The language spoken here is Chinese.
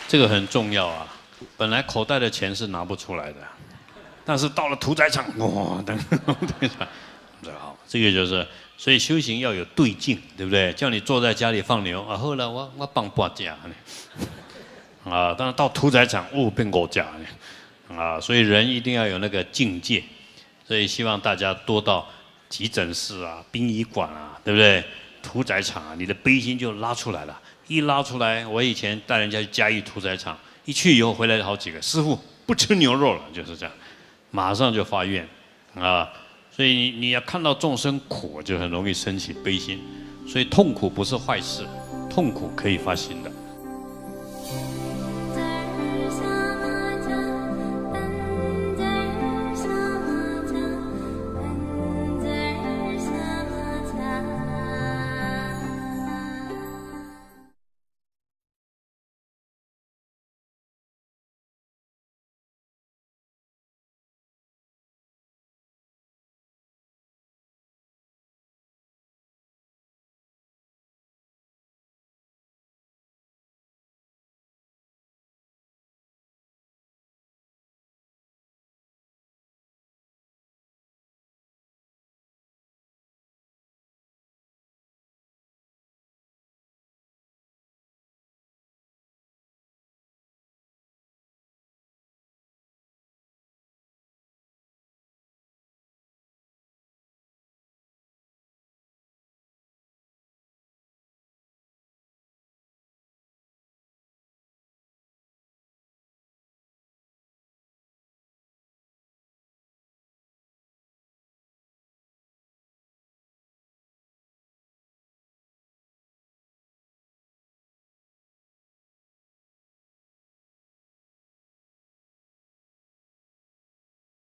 这个很重要啊。本来口袋的钱是拿不出来的，但是到了屠宰场，哇，等一下，好，这个就是，所以修行要有对境，对不对？叫你坐在家里放牛啊，后来我放8架呢，啊，但是到屠宰场，哦，变5架呢，啊，所以人一定要有那个境界，所以希望大家多到急诊室啊、殡仪馆啊，对不对？屠宰场啊，你的悲心就拉出来了。一拉出来，我以前带人家去嘉义屠宰场，一去以后回来了好几个，师傅不吃牛肉了，就是这样，马上就发愿，啊，所以你要看到众生苦，就很容易升起悲心，所以痛苦不是坏事，痛苦可以发心的。